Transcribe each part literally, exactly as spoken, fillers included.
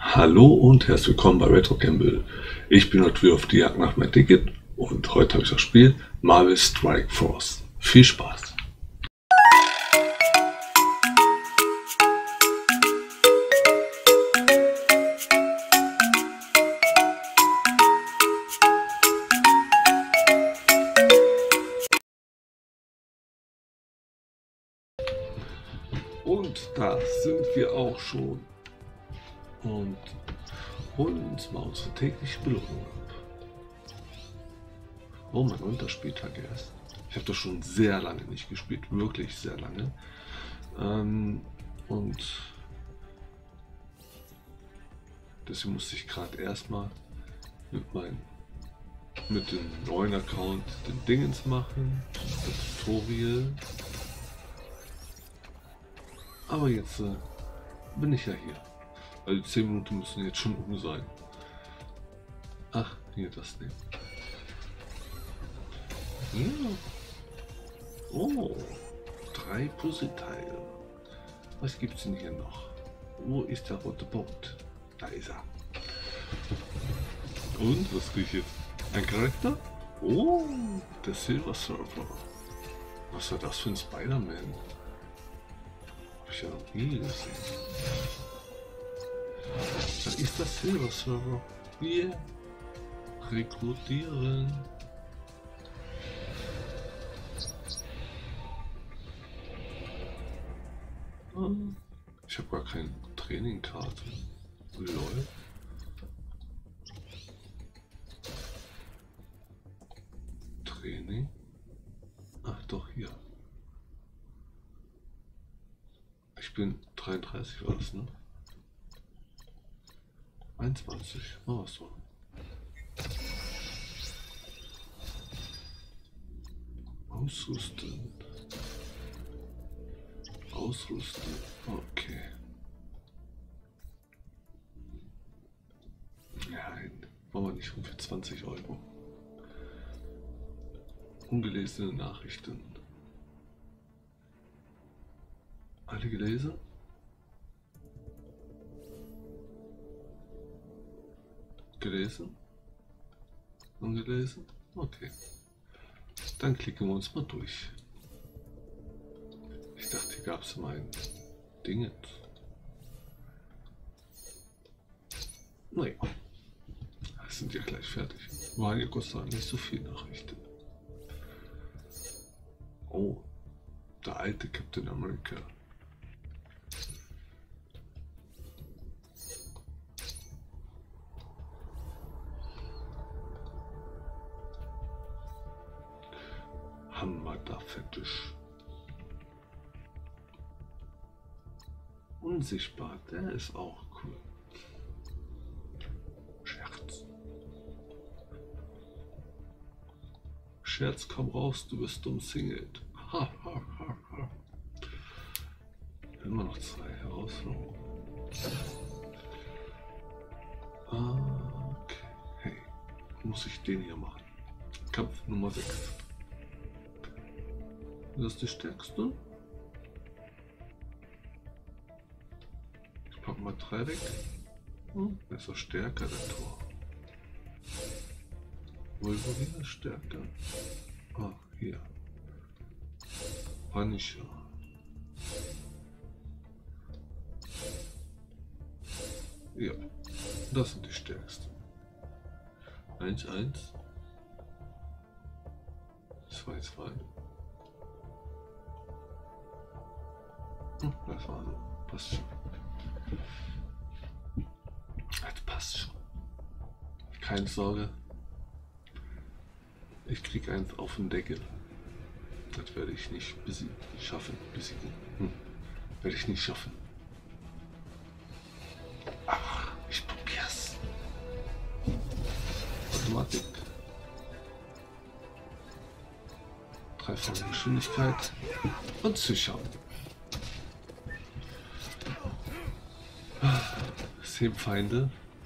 Hallo und herzlich willkommen bei Retro Gamble. Ich bin heute wieder auf die Jagd nach mein Ticket und heute habe ich das Spiel Marvel Strike Force. Viel Spaß! Und da sind wir auch schon und holen uns mal unsere tägliche Belohnung ab. Oh, mein neunter Spieltag erst. Ich habe das schon sehr lange nicht gespielt, wirklich sehr lange. Ähm, und deswegen musste ich gerade erstmal mit meinem mit dem neuen Account den Dingens machen, das Tutorial. Aber jetzt äh, bin ich ja hier. Also zehn Minuten müssen jetzt schon um sein. Ach, hier das nehmen. Ja. Oh, drei Puzzleteile. Was gibt's denn hier noch? Wo ist der rote Punkt? Da ist er. Und was krieg ich jetzt? Ein Charakter? Oh, der Silver Surfer. Was war das für ein Spider-Man? Hab ich ja noch nie gesehen. Da ist das Silver Surfer. Wir rekrutieren. Ich habe gar keine Trainingkarte. Lol. Training. Ach doch, hier. Ich bin dreiunddreißig, war das, ne? einundzwanzig. Oh, so. Ausrüsten. Ausrüsten. Okay. Nein, wollen wir nicht für zwanzig Euro. Ungelesene Nachrichten. Alle gelesen? Gelesen? Ungelesen? Okay. Dann klicken wir uns mal durch. Ich dachte, hier gab es mal ein Ding. Naja, wir sind ja gleich fertig. War ja Gott sei Dank nicht so viel Nachrichten. Oh, der alte Captain America. Hammer da Fetisch. Unsichtbar, der ist auch cool. Scherz. Scherz, komm raus, du bist umsingelt. Ha, ha, ha, ha. Immer noch zwei Herausforderungen. Okay. Hey, muss ich den hier machen? Kampf Nummer sechs. Das ist die stärkste. Ich pack mal drei weg. Hm, der ist doch stärker, der Tor. Wolverine ist stärker. Ah, hier. Punisher. Ja, das sind die stärksten. eins eins. zwei zwei. Hm, das war so. Passt schon. Das passt schon. Keine Sorge. Ich krieg eins auf den Deckel. Das werde ich nicht besiegen. Schaffen. Besiegen. Hm. Werde ich nicht schaffen. Ach, ich probier's. Automatik. Dreifache Geschwindigkeit. Und sicher. Sieben Feinde.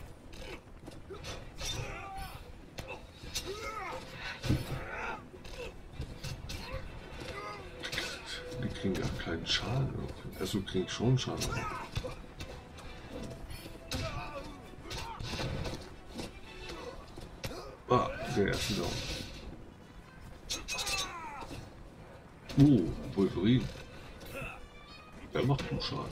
Die kriegen gar keinen Schaden. Also kriegen schon Schaden. Ah, der erste Down. Oh, Wolverine. Der macht gut Schaden.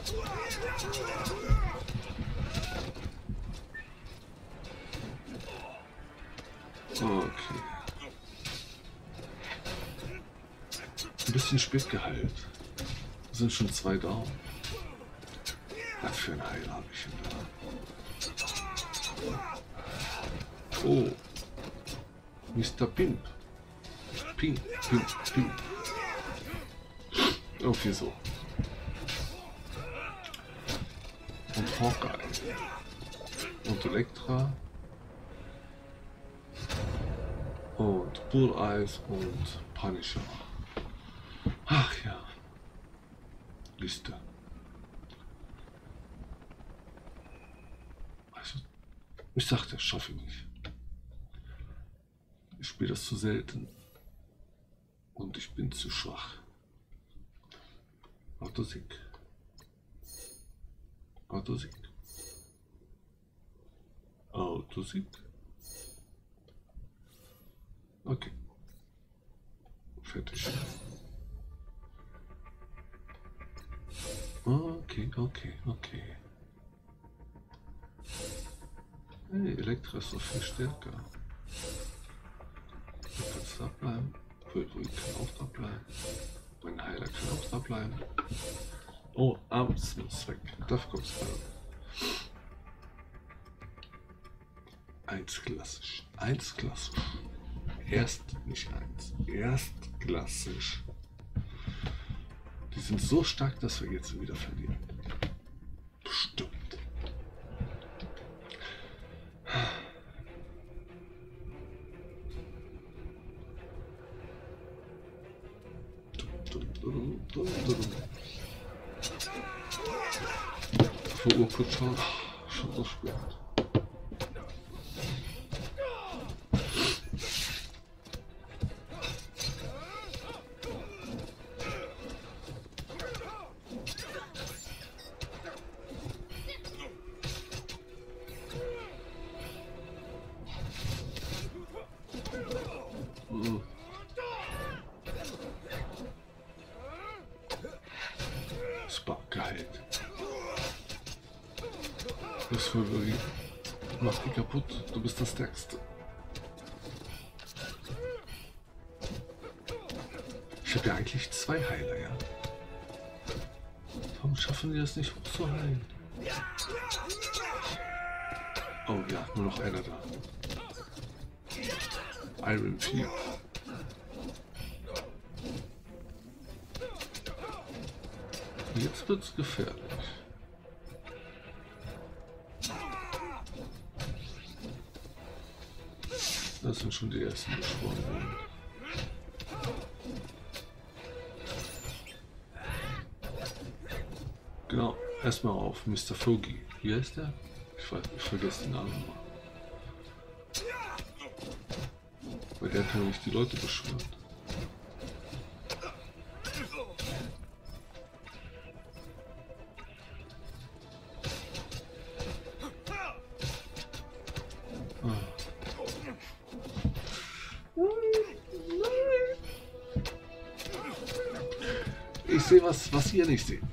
Okay. Ein bisschen spät geheilt. Sind schon zwei down. Was für ein Heil habe ich denn da? Oh. Mister Pimp. Pimp, Pimp, Pimp. Irgendwie so. Und Hawkeye. Und Elektra. Und Bull Eyes und Punisher. Ach ja. Liste. Also, ich sagte, das schaffe ich nicht. Ich spiele das zu selten. Und ich bin zu schwach. Autosieg. Autosieg. Autosieg. Okay. Fertig. Okay, okay, okay. Hey, Elektra ist so viel stärker. Du kannst da bleiben. Wolverine kann auch da bleiben. Mein Heiler kann auch da bleiben. Oh, abends muss weg. Dafür kommt's da. Eins klassisch. Eins klassisch. Erst nicht eins. Erstklassisch. Die sind so stark, dass wir jetzt wieder verlieren. Bestimmt. Für Urkut schon, schon so spät. Mach die kaputt, du bist der Stärkste. Ich habe ja eigentlich zwei Heiler, ja. Warum schaffen die das nicht hochzuheilen? Oh ja, nur noch einer da. Iron Peep. Jetzt wird's gefährlich. Das sind schon die ersten beschworen worden. Genau, erstmal auf Mister Foggy. Wie heißt der? Ich, weiß, ich vergesse den Namen immer. Weil der kann nicht die Leute beschwören. Ich sehe was, was ihr nicht seht.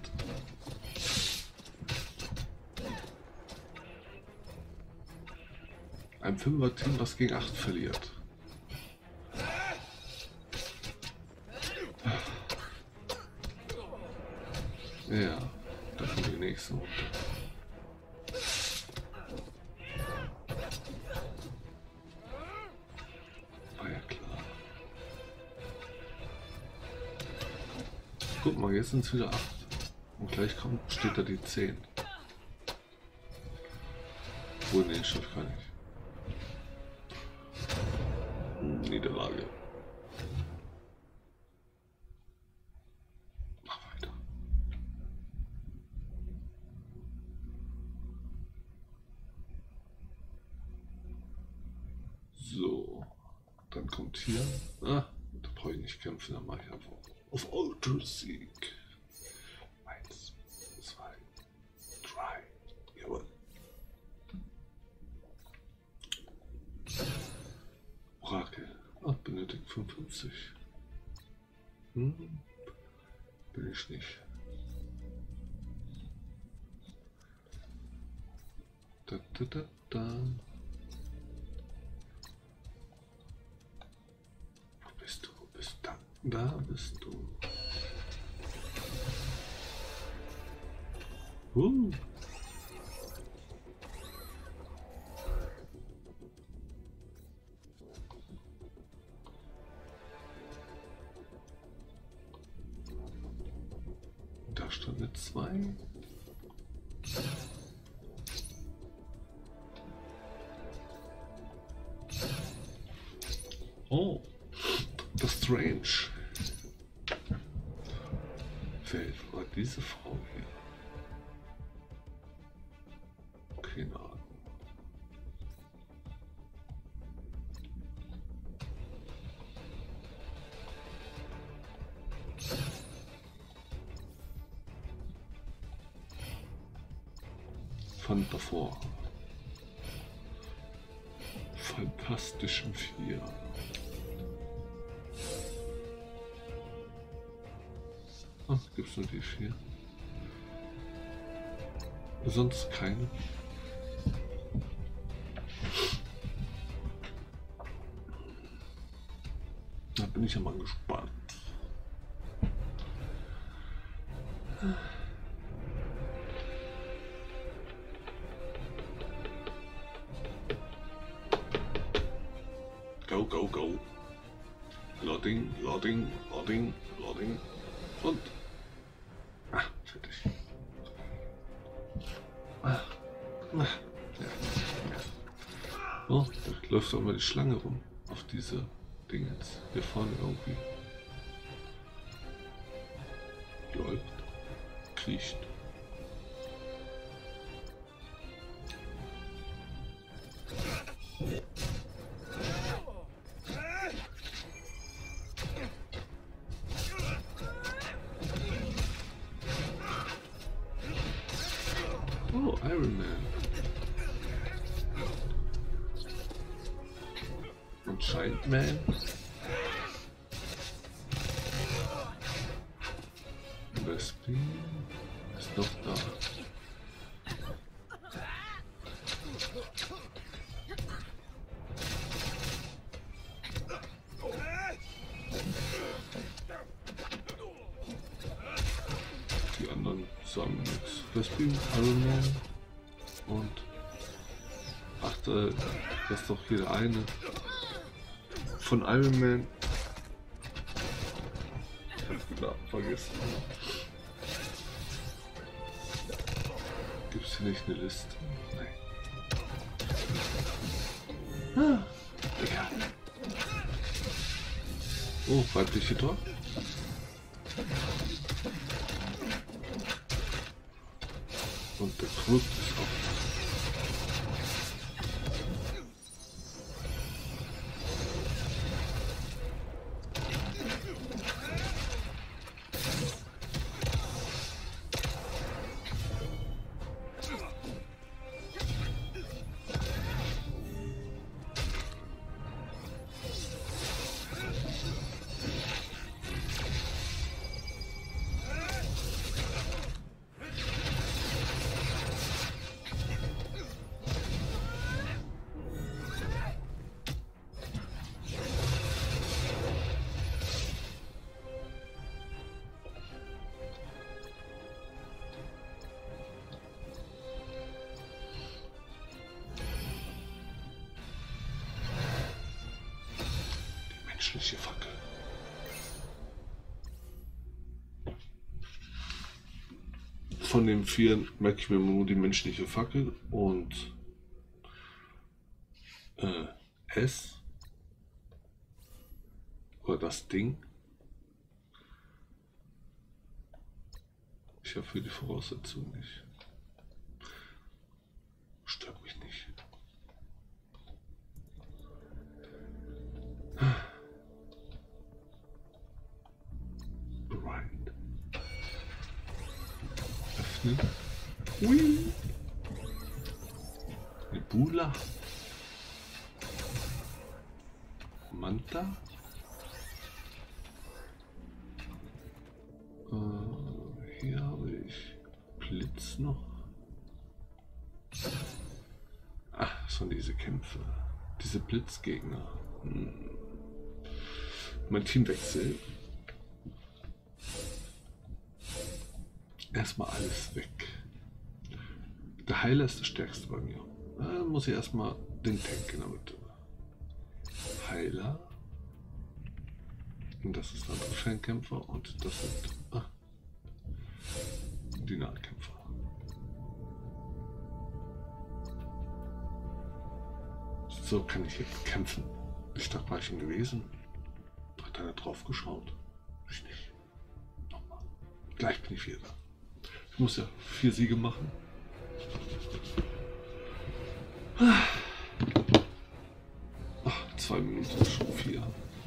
Ein Fünfer-Team, was gegen acht verliert. Ja, da kommen die nächsten runter. War ja klar. Guck mal, jetzt sind es wieder acht. Und gleich kommt, steht da die zehn. Obwohl, nee, schafft gar nicht. Niederlage. Mach weiter. So, dann kommt hier. Ah, da brauche ich nicht kämpfen, dann mache ich einfach auf Autosieg. Eins, zwei, drei. Jawohl. fünfundfünfzig. Hm. Bin ich nicht. Da, da, da, da. Wo bist du? Wo bist du? Da, da bist du. Uh. Da stand eine zwei. Oh, das ist strange. Wer war diese Frau hier? Keine Ahnung. Fand davor. Fantastischen Vier. Ach, gibt's nur die vier? Sonst keine. Da bin ich ja mal gespannt. Go, go, go. Loading, loading, loading, loading. Und. Ah, fertig. Ah. Ah. Ja. Ja. Oh, da läuft auch mal die Schlange rum. Auf diese Dinge jetzt. Hier vorne irgendwie. Läuft. Kriecht. Oh, Iron Man. Und Giant Man. Wespen ist noch da. Die anderen sagen nichts. Wespen, Iron Man und ach, da, das ist doch hier der eine von Iron Man. Ich hab's wieder vergessen. Gibt's hier nicht eine Liste? Nein. Ah, egal. Oh, weibliche Tor. Und der Krug ist auch. Menschliche Fackel. Von den vier merke ich mir nur die menschliche Fackel und äh, S oder das Ding. Ich erfülle die Voraussetzungen nicht. Stört mich nicht. Right. Öffnen. Ui. Nebula. Manta. Äh, hier habe ich Blitz noch. Ach, schon diese Kämpfe. Diese Blitzgegner. Hm. Mein Teamwechsel. Erstmal alles weg. Der Heiler ist der stärkste bei mir. Da muss ich erstmal den Tank in der Mitte. Heiler. Und das ist ein anderer Fernkämpfer und das sind ah, die Nahkämpfer. So kann ich jetzt kämpfen. Ich dachte, war ich schon gewesen. Hat einer drauf geschaut? Ich nicht. Nochmal. Gleich bin ich wieder da. Ich muss ja vier Siege machen. Ach, zwei Minuten schon vier.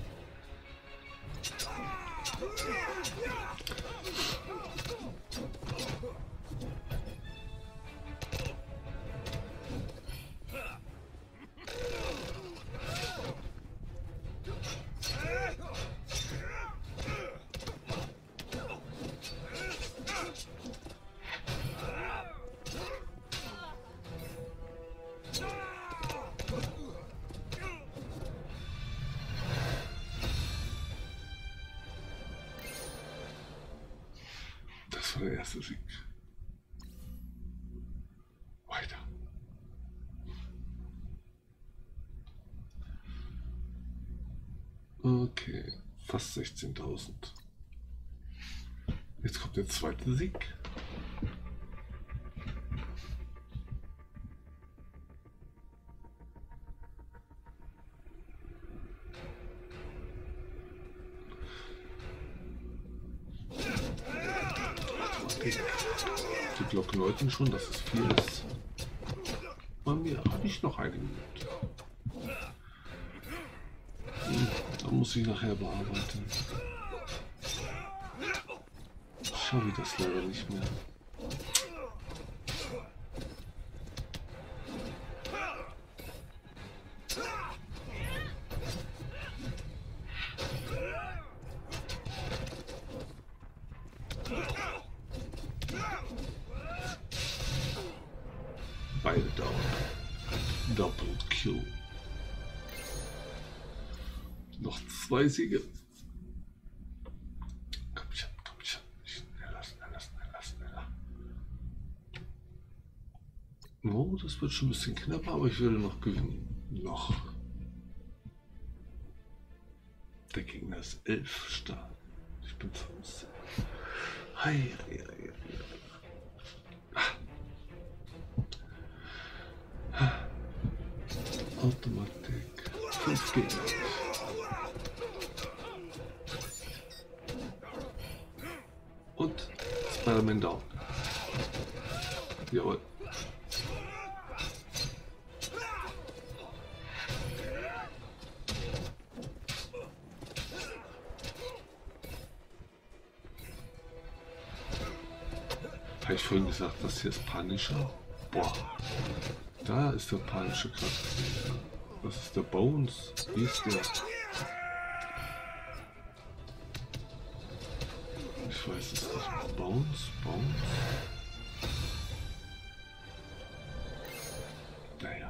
Das war der erste Sieg. Weiter. Okay, fast sechzehntausend. Jetzt kommt der zweite Sieg. Die Glocken läuten schon, dass es viel ist. Bei mir habe ich noch eine Minute. Hm, da muss ich nachher bearbeiten. Schaffe ich das leider nicht mehr. Beide down. Double Kill. Noch zwei Siege. Komm schon, komm schon. Schneller, schneller, schneller, schneller. Oh, das wird schon ein bisschen knapper, aber ich werde noch gewinnen. Noch. Der Gegner ist elf stark. Ich bin fünfzehn. Hei, hei, hei, hei. Automatik. fünf Gegner. Und Spider-Man down. Jawohl. Habe ich vorhin gesagt, das hier ist Punisher? Boah. Da ist der panische Charakter. Das ist der Bones. Wie ist der? Ich weiß es nicht. Bones? Bones? Naja.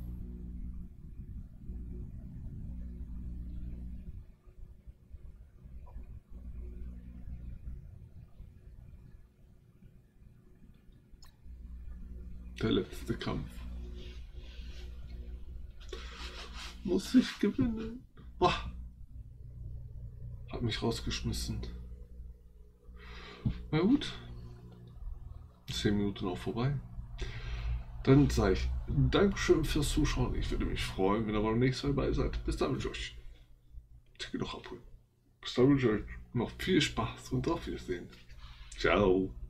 Der letzte Kampf. Muss ich gewinnen? Boah. Hat mich rausgeschmissen. Na gut. zehn Minuten auch vorbei. Dann sage ich Dankeschön fürs Zuschauen. Ich würde mich freuen, wenn ihr beim nächsten Mal dabei seid. Bis dann mit euch. Ticket noch abholen. Bis dann mit euch. Noch viel Spaß und auf Wiedersehen. Ciao.